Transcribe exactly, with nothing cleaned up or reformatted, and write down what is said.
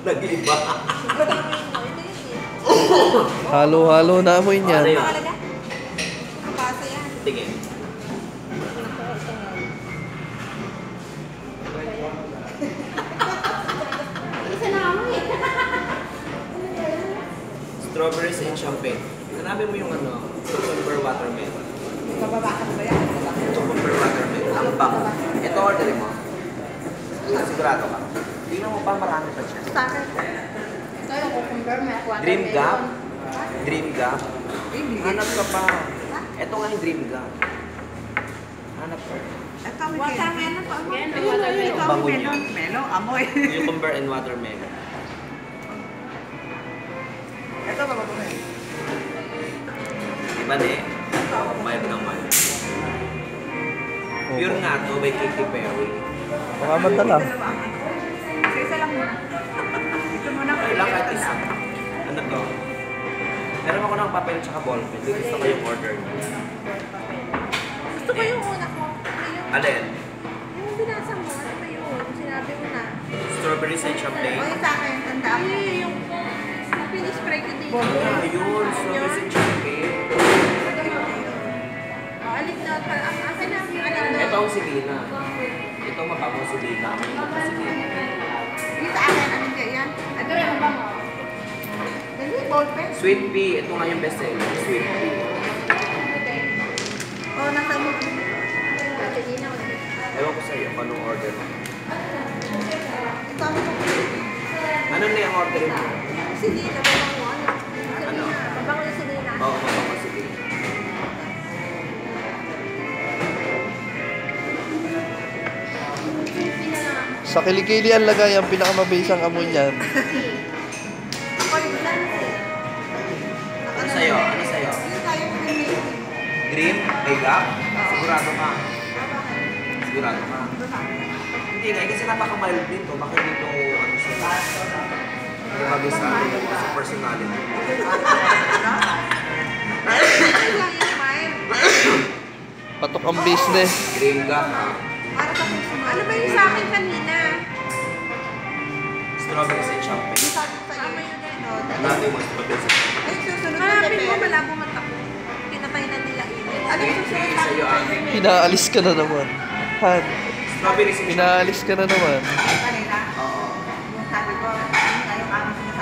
Nag-iba. Halo-halo na amoy niyan. Ano yun? Pasa yan. Sige. Strawberries and champagne. Hanapin mo yung ano, cucumber watermelon. Mababasa mo ba yan? Cucumber watermelon. Ang bang. Ito orderin mo. Sigurado ka. Tingnan mo pa, marami pa siya. Starter. Ito yung cucumber, may watermelon. Dream Gum. Dream Gum. Hanap ka pa. Ito nga yung Dream Gum. Hanap ka. Ito, watermelon pa. Ang bango niya. Melon, amoy. Cucumber and watermelon. Ito, ba ba ba? Iba na eh. Vibe naman. Pure nga to by Katy Perry. Baka madala. Isa lang muna. Ito muna. Ay lang kahit isa. Ano to? Meron ako ng papel tsaka ballpen. Dito gusto ko yung order niya. Gusto ko yung una ko. Yung, Alin? yung binasa mo, ano ba yun? Sinabi mo na. Strawberries and champagne. O yung sa akin, tandaan mo. Yung pinispray ko dito. Ah, yun. Strawberries and champagne. O, alin doon. Asan na yung alin doon? Ito ang silina. Ito mabangong silina. Ito ang silina. Yung sa akin, alin kayo yan? Ano yung bango? Dali, ballpen. Sweet pea. Ito nga yung best seller. Sweet pea. O, nasa mo. Sige na. Ewan ko sa'yo kung anong order mo. Ito ako. Ano na yung order mo? Silina, babango. Ano? Babango yung silina. Oo, mabangong silina. Sa kilikili ang lagay ang pinakamabisang amoy niyan. Ako yung lansi. Ano sa'yo? Ano sa'yo? Yung tayo yung green. Green? Make up? Sigurado ka? Sigurado ka? Hindi nga, kasi napaka-mild dito. Bakit dito, ano siya? Hindi mabisa sa personality. Patok ang business. Green gum, ha? Ano ba yung sa akin kanina? Strawberries and champagne. Tama yun eh, no? Dati mo strawberries and champagne. Ay, susunod na Hanapin mo, malabo matako. Pinatay na nila init. Ano yung susunod Sige, na sa'yo, amin. Pinaalis ka na naman. Han, Strawberries and champagne. pinaalis ka na naman. Ay,